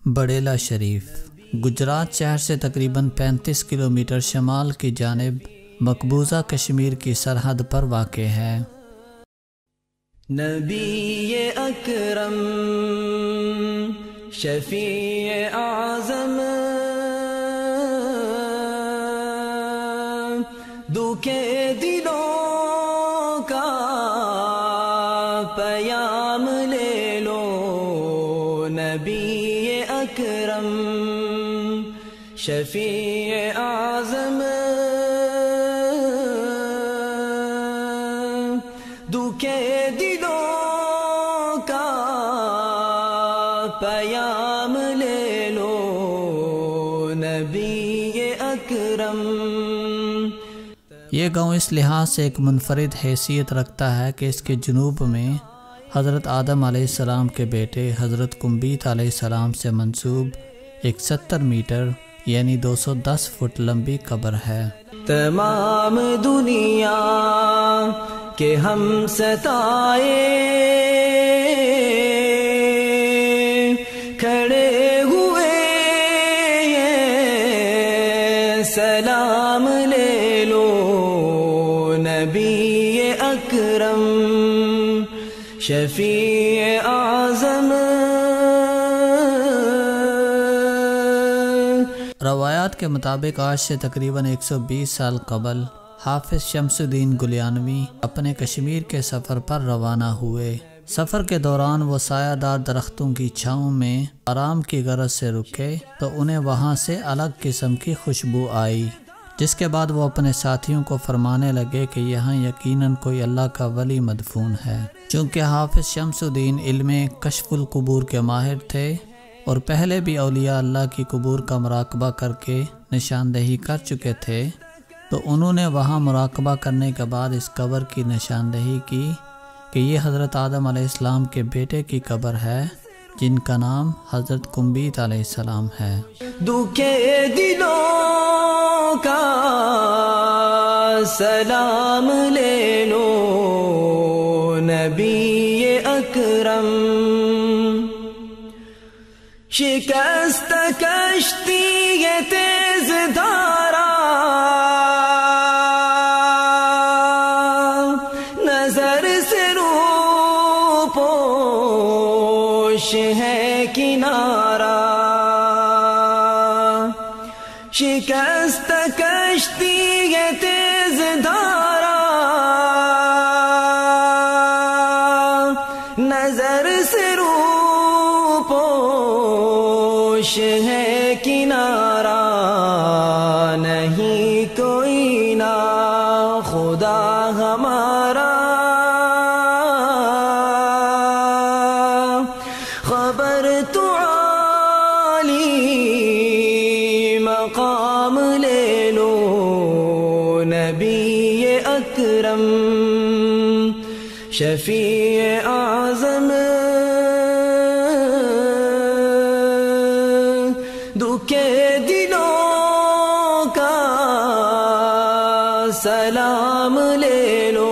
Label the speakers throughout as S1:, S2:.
S1: بڑیلا شریف گجرات شہر سے تقریباً 35 کلومیٹر شمال کی جانب مقبوضہ کشمیر کی سرحد پر واقع ہے۔
S2: نبی اکرم شفیع اعظم دکھے دلوں کا پیام لے لو، نبی اکرم شفیع اعظم دکھے دلوں کا پیام لے لو، نبی اکرم۔
S1: یہ گاؤں اس لحاظ سے ایک منفرد حیثیت رکھتا ہے کہ اس کے جنوب میں حضرت آدم علیہ السلام کے بیٹے حضرت کمبیت علیہ السلام سے منسوب ایک 70 میٹر یعنی 210 فٹ لمبی قبر ہے۔
S2: تمام دنیا کے ہم ستائے کھڑے ہوئے سلام لے لو، نبی اکرم شفیع اعظم۔
S1: روایات کے مطابق آج سے تقریباً 120 سال قبل حافظ شمس الدین گلیانوی اپنے کشمیر کے سفر پر روانہ ہوئے۔ سفر کے دوران وہ سایہ دار درختوں کی چھاؤں میں آرام کی غرض سے رکے تو انہیں وہاں سے الگ قسم کی خوشبو آئی، جس کے بعد وہ اپنے ساتھیوں کو فرمانے لگے کہ یہاں یقیناً کوئی اللہ کا ولی مدفون ہے۔ چونکہ حافظ شمس الدین علم کشف القبور کے ماہر تھے اور پہلے بھی اولیاء اللہ کی قبور کا مراقبہ کر کے نشاندہی کر چکے تھے، تو انہوں نے وہاں مراقبہ کرنے کے بعد اس قبر کی نشاندہی کی کہ یہ حضرت آدم علیہ السلام کے بیٹے کی قبر ہے جن کا نام حضرت کمبیت علیہ السلام ہے۔
S2: دکھے دلوں کا سلام لے لو، نبی اکرم شکست کشتی یہ تیز دھارا نظر سے رو پوش ہے کنارہ، شکست کشتی یہ تیز دھارا نظر سے رو پوش ہے کنارہ، نہیں کوئی نا خدا ہمارا، خبر تو عالی مقام لے لو، نبی اکرم شفیع اعظم دکھے دلوں کا سلام لے لو،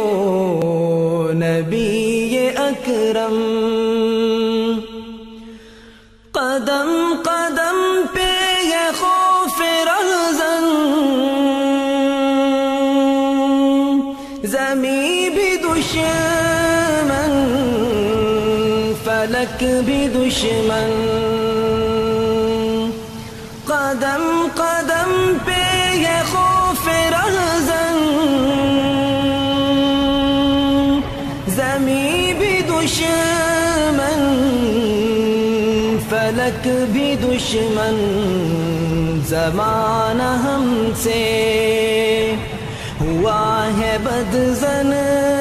S2: نبی اکرم۔ قدم قدم پہ یہ خوف رہزن، زمیں بھی دشمن فلک بھی دشمن، قدم قدم پہ یہ خوف رہزن، زمیں بھی دشمن فلک بھی دشمن، زمانہ ہم سے ہوا ہے بدظن،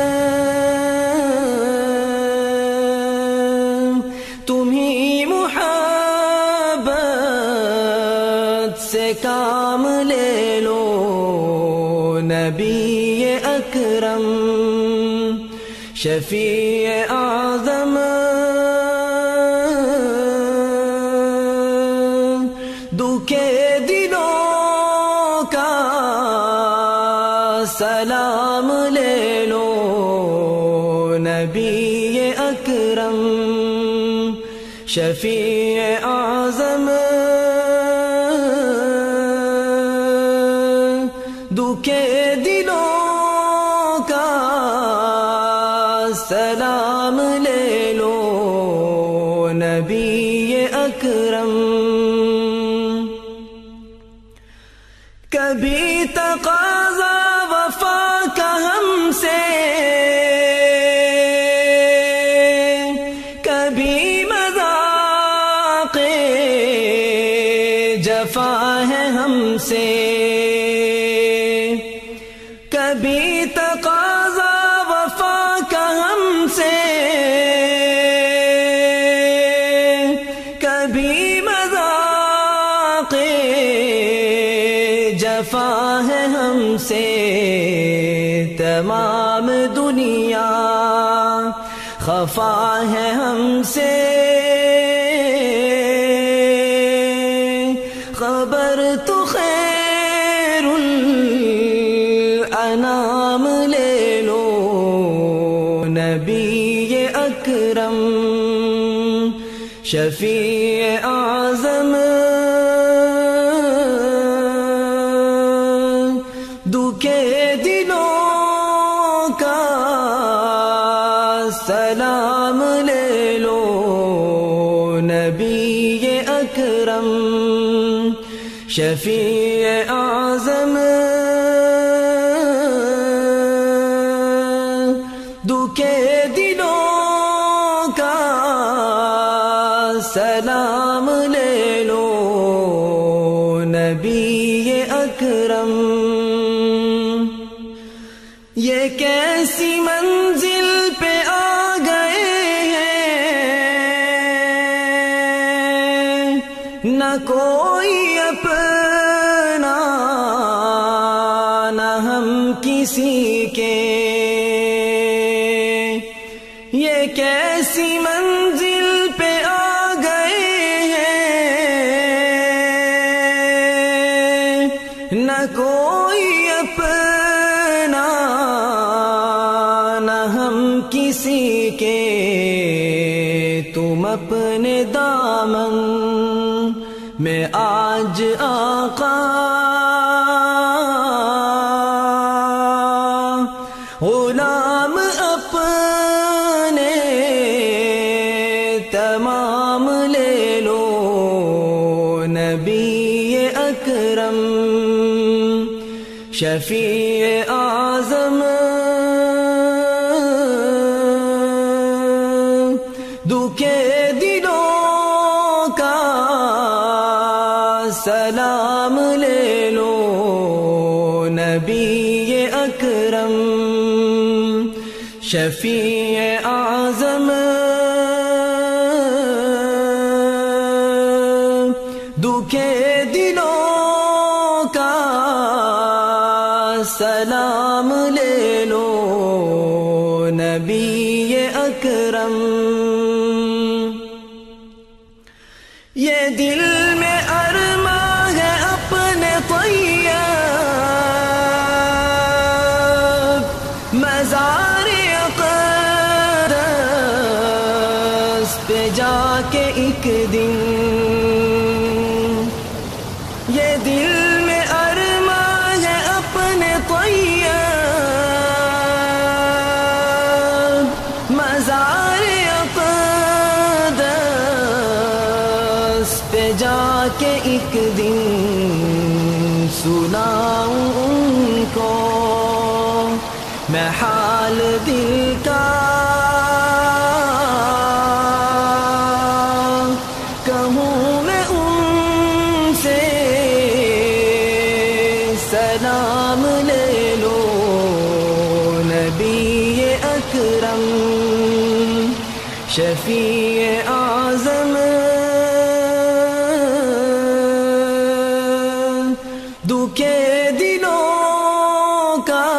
S2: تمہیں محبت سے کام لے لو، نبی اکرم شفیع اعظم دکھے دلوں کا سلام لے لو، نبی اکرم شفیع اعظم دکھے دلوں کا سلام لے لو نبی اکرم کبھی تقاضا وفا کا ہم سے کبھی مذاق جفا ہے ہم سے کبھی تقاضا وفا کا ہم سے کبھی مذاق جفا ہے ہم سے تمام دنیا خفا ہے ہم سے خبر تو خیر الانام لے لو نبی اکرم شفیع اعظم دکھے دلوں کا سلام لے لو نبی اکرم شفیع اعظم دکھے دلوں کا سلام لے لو نبی اکرم یہ کیسی منزل پہ آ گئے ہیں نہ کوئی اپنا نہ ہم کسی کے یہ کیسی منزل پہ آ گئے ہیں نہ کوئی اپنا نہ ہم کسی کے تم اپنے دامن میں آج آقا غلام اپنے تمام لے لو نبی اکرم شفیع اعظم دکھے دلوں کا سلام لے لو نبی اکرم شفیع اعظم دکھے دلوں کا سلام لے لو نبی اکرم یہ دل میں ارماں ہے اپنے طیب مزار اقدس پہ جا کے ایک دن یہ دل میں ارماں ہے اپنے طیب مزار اقدس پہ جا کے ایک دن سناؤں ان کو میں حال دل کا کہوں میں ان سے سلام لے لو نبی اکرم شفیع اعظم دکھے دلوں کا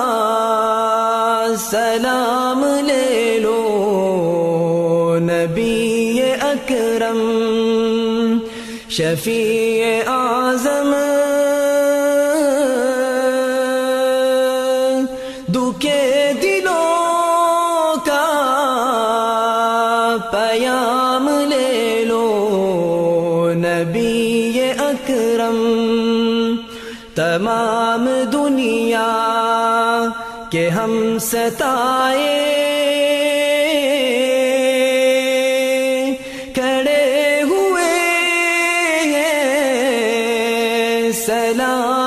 S2: سلام لے لو نبی اکرم شفیع اعظم دکھے دلوں کا پیام لے لو نبی اکرم، تمام دنیا کے ہم ستائے کھڑے ہوئے ہیں سلام